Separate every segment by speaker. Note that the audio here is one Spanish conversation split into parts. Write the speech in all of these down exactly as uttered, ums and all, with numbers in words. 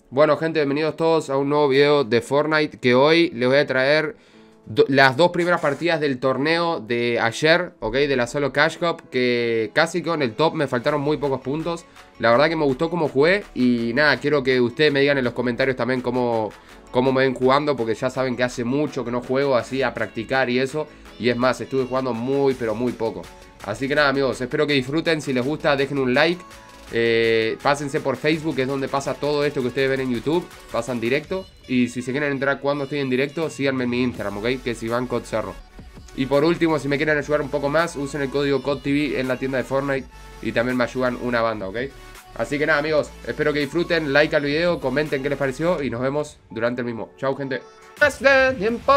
Speaker 1: Bueno, gente, bienvenidos todos a un nuevo video de Fortnite. Que hoy les voy a traer do las dos primeras partidas del torneo de ayer, ¿ok? De la Solo Cash Cup, que casi con el top me faltaron muy pocos puntos. La verdad que me gustó cómo jugué. Y nada, quiero que ustedes me digan en los comentarios también cómo, cómo me ven jugando, porque ya saben que hace mucho que no juego así a practicar y eso. Y es más, estuve jugando muy, pero muy poco. Así que nada, amigos, espero que disfruten. Si les gusta, dejen un like. Eh, pásense por Facebook, que es donde pasa todo esto que ustedes ven en YouTube. Pasan directo. Y si se quieren enterar cuando estoy en directo, síganme en mi Instagram, ¿ok? Que es Iván Cod Cerro. Y por último, si me quieren ayudar un poco más, usen el código C O D T V en la tienda de Fortnite. Y también me ayudan una banda, ¿ok? Así que nada, amigos, espero que disfruten. Like al video, comenten qué les pareció. Y nos vemos durante el mismo. Chau, gente. Hace tiempo.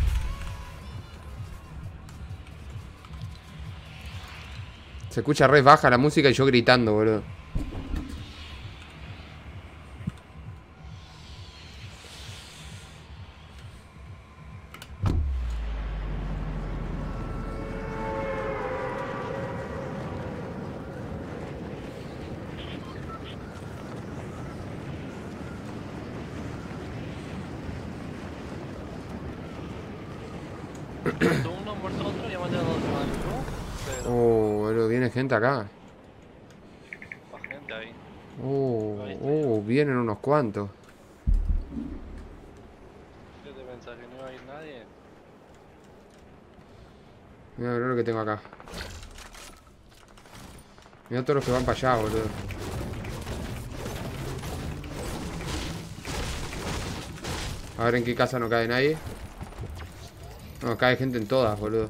Speaker 1: Se escucha re baja la música y yo gritando, boludo.
Speaker 2: Muerto uno, muerto otro, ya me dos más, ¿no? Pero,
Speaker 1: Oh, boludo, viene gente acá.
Speaker 2: más gente ahí.
Speaker 1: Oh,
Speaker 2: Ahí estoy yo.
Speaker 1: oh, vienen unos cuantos.
Speaker 2: Yo te pensaba que no iba a ir nadie.
Speaker 1: Mira lo que tengo acá. Mira todos los que van para allá, boludo. A ver en qué casa no cae nadie. No, cae gente en todas, boludo.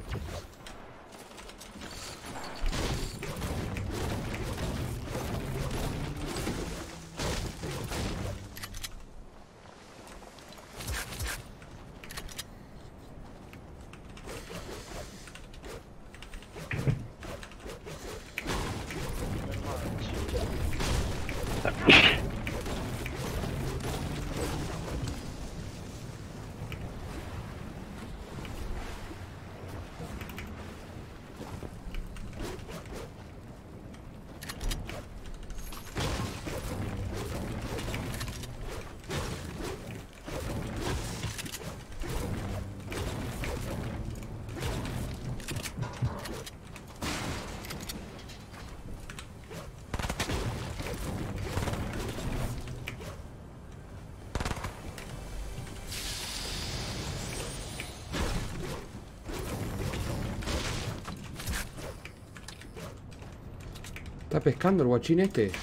Speaker 1: ¿Está pescando el guachín este?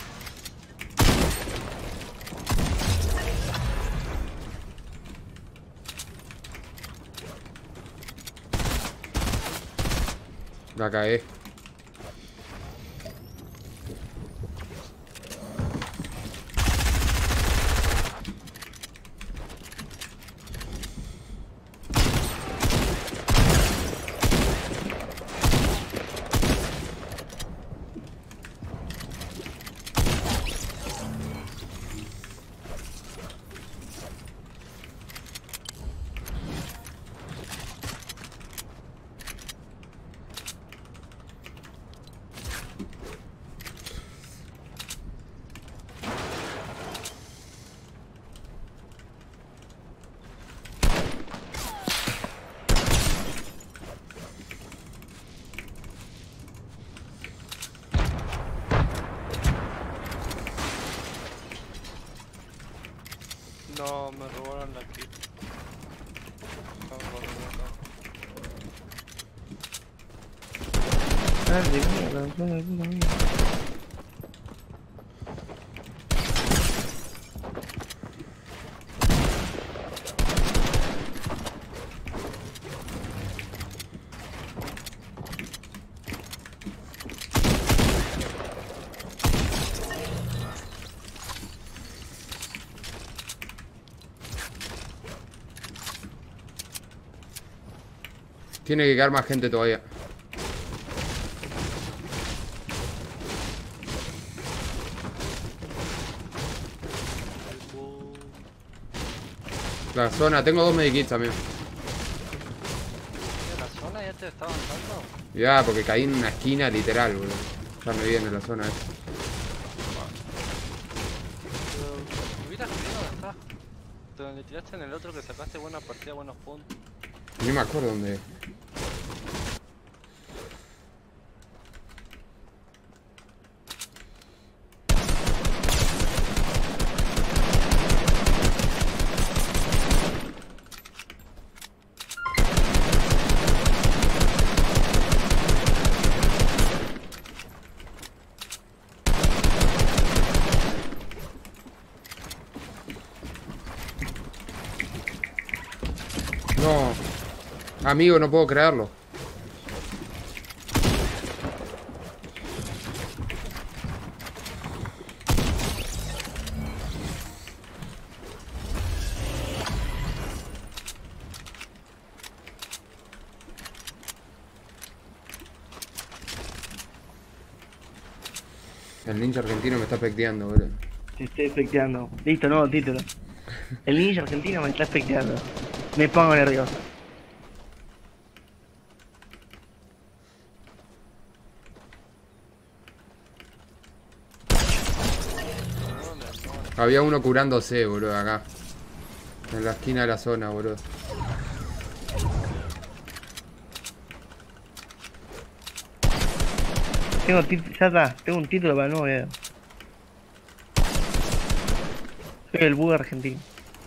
Speaker 1: La cagué.
Speaker 2: No, me robaron la kit. No, no, no, no.
Speaker 1: Tiene que quedar más gente todavía. La zona, tengo dos medikits también.
Speaker 2: ¿En la zona ya te está avanzando?
Speaker 1: Ya, porque caí en una esquina literal, boludo. Ya me viene la zona esta.
Speaker 2: Pero, ¿hubieras querido acá. Donde tiraste en el otro que sacaste buena partida, buenos puntos.
Speaker 1: Ni me acuerdo dónde es. No, amigo, no puedo creerlo. El ninja argentino me está pecteando, boludo.
Speaker 3: Te estoy efecteando. Listo, nuevo título. El ninja argentino me está efecteando. Me pongo nervioso.
Speaker 1: Había uno curándose, boludo, acá. En la esquina de la zona, boludo.
Speaker 3: Tengo título, ya está. Tengo un título para el nuevo video. Soy el bug argentino.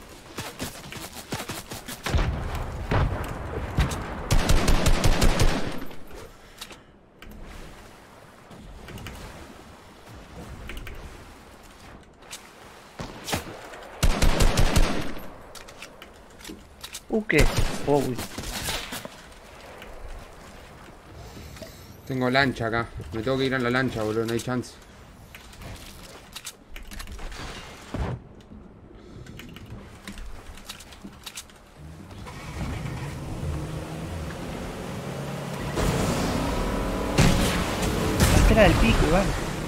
Speaker 3: Uh, ¿qué? Oh, uy.
Speaker 1: Tengo lancha acá. Me tengo que ir a la lancha, boludo, no hay chance.
Speaker 3: Espera del pico, Iván.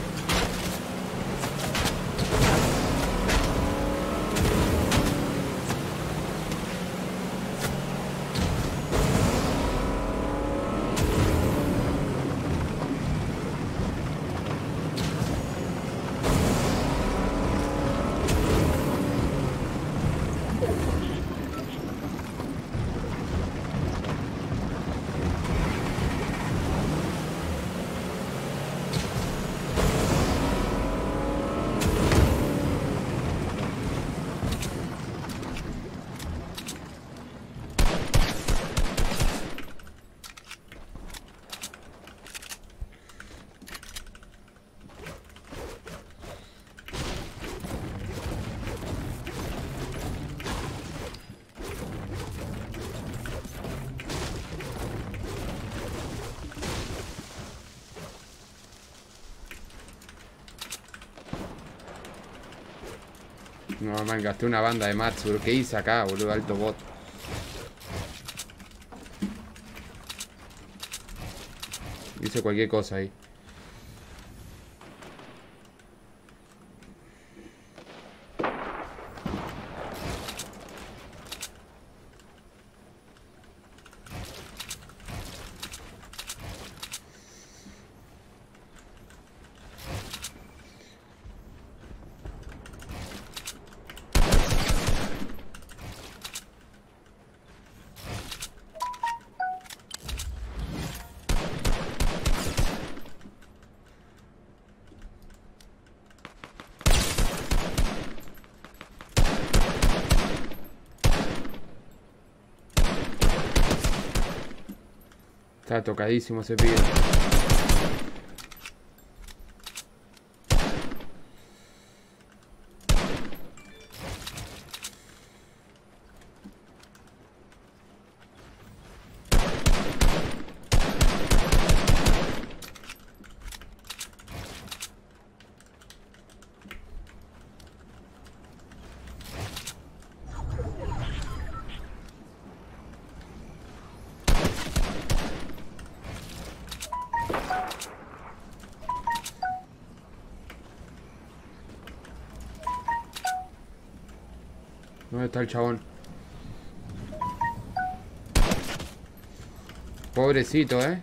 Speaker 1: No, man, gasté una banda de mats, boludo. ¿Qué hice acá, boludo? Alto bot. Hice cualquier cosa ahí. Está tocadísimo ese pibe. ¿Dónde está el chabón? Pobrecito, ¿eh?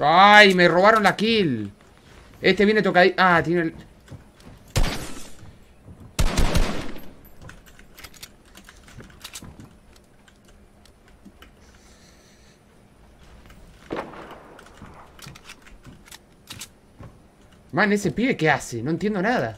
Speaker 1: ¡Ay! Me robaron la kill. Este viene tocadito. Ah, tiene el... Man, ese pibe, ¿qué hace? No entiendo nada.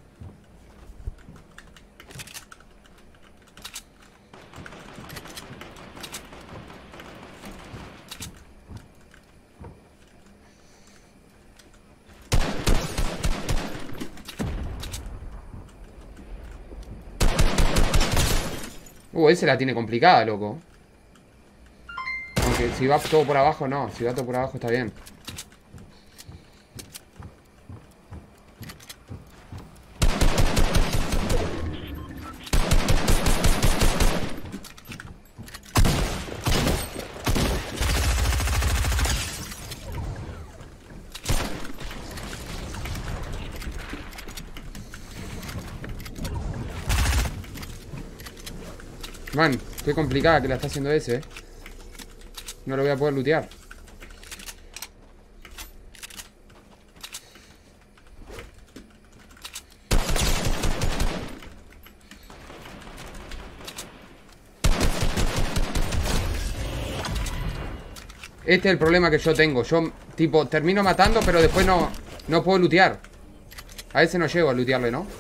Speaker 1: Uh, ese la tiene complicada, loco. Aunque si va todo por abajo, no. Si va todo por abajo está bien. Man, qué complicada que la está haciendo ese, eh. No lo voy a poder lootear. Este es el problema que yo tengo. Yo, tipo, termino matando, pero después no, no puedo lootear. A ese no llego a lootearle, ¿no?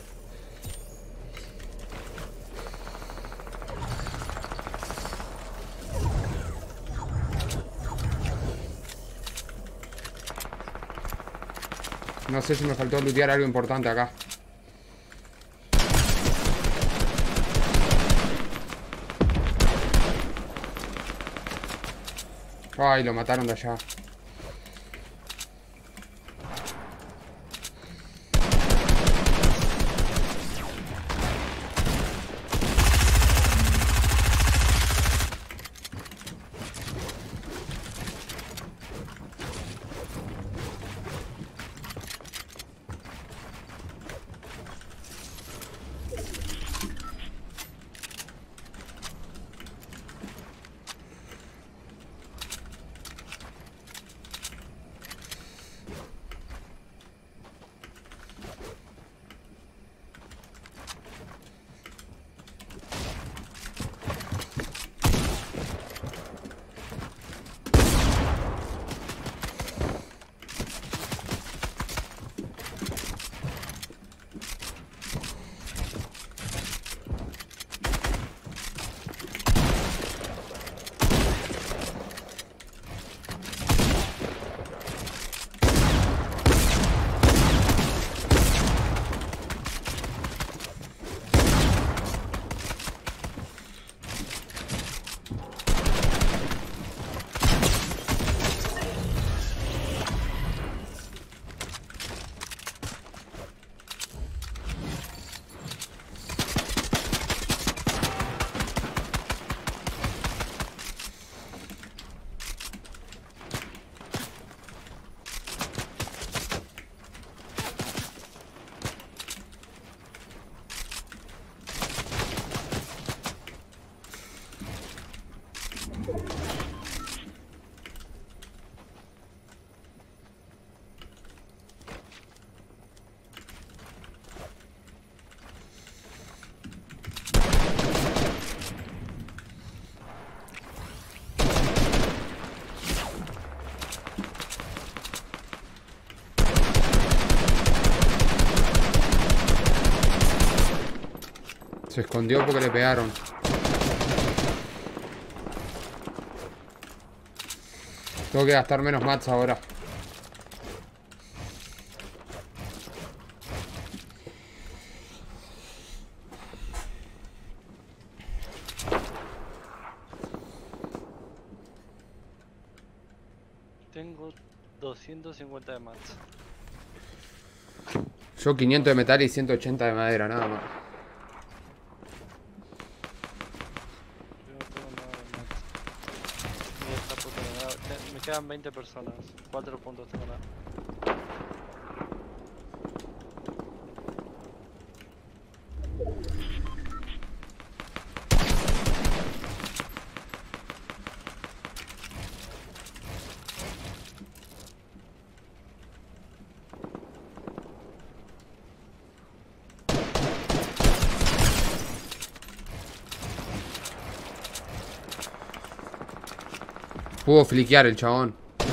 Speaker 1: No sé si me faltó lootear algo importante acá. Ay, lo mataron de allá. Se escondió porque le pegaron. Tengo que gastar menos mats ahora.
Speaker 2: Tengo doscientos cincuenta de mats.
Speaker 1: Yo quinientos de metal y ciento ochenta de madera, nada más.
Speaker 2: Yo no tengo nada de mats. Ni esta puta nada. Te- Me quedan veinte personas. cuatro puntos tengo nada.
Speaker 1: Pudo fliquear el chabón.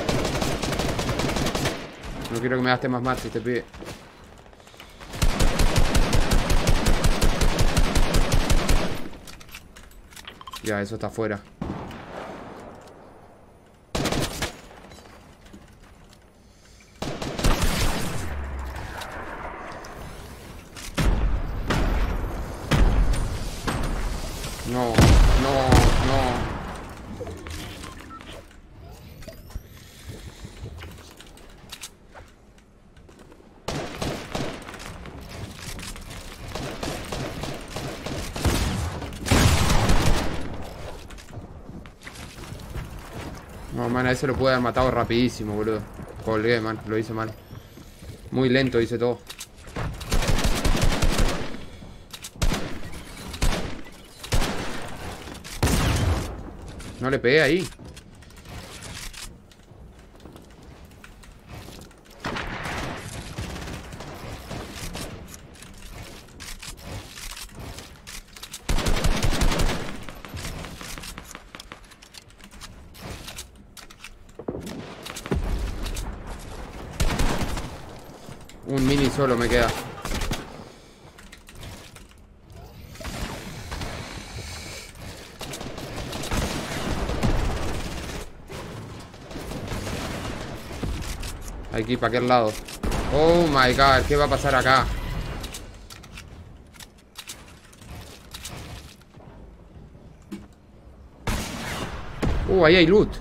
Speaker 1: No quiero que me gaste más mats este pibe. Ya, eso está afuera. No, no, no. No, man, a ese lo puede haber matado rapidísimo, boludo. Colgué, man, lo hice mal. Muy lento hice todo. No le pegué ahí. Un mini solo me queda. Hay que ir para aquel lado. Oh my god, ¿qué va a pasar acá? Uh, ahí hay loot.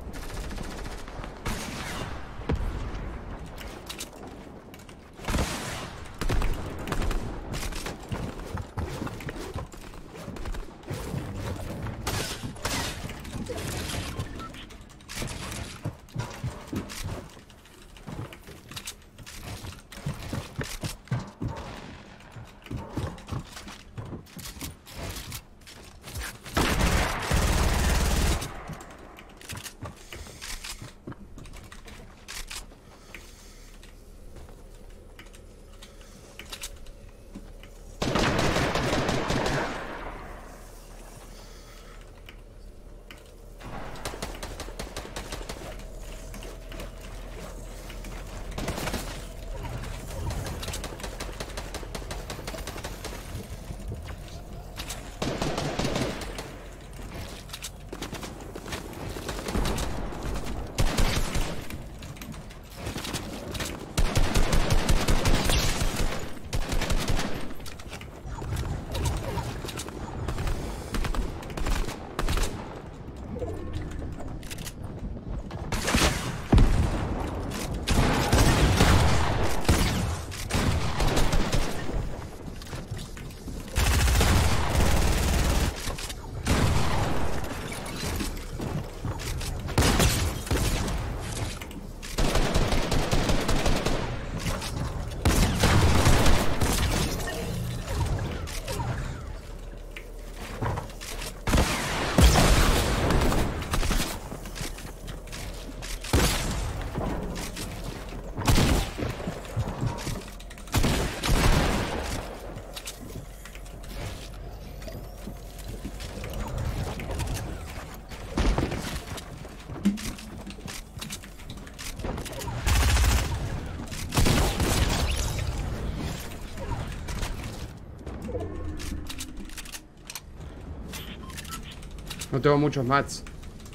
Speaker 1: No tengo muchos mats.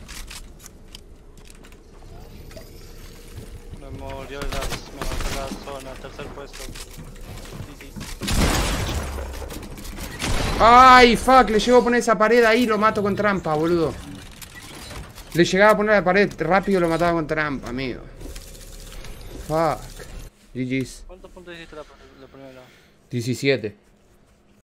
Speaker 2: Me murió el gas, me mató la zona, tercer puesto. Sí, sí.
Speaker 1: Ay, fuck, le llego a poner esa pared ahí y lo mato con trampa, boludo. Le llegaba a poner la pared rápido y lo mataba con trampa, amigo. Fuck. G G's.
Speaker 2: ¿Cuántos puntos hiciste la, la primera?
Speaker 1: diecisiete.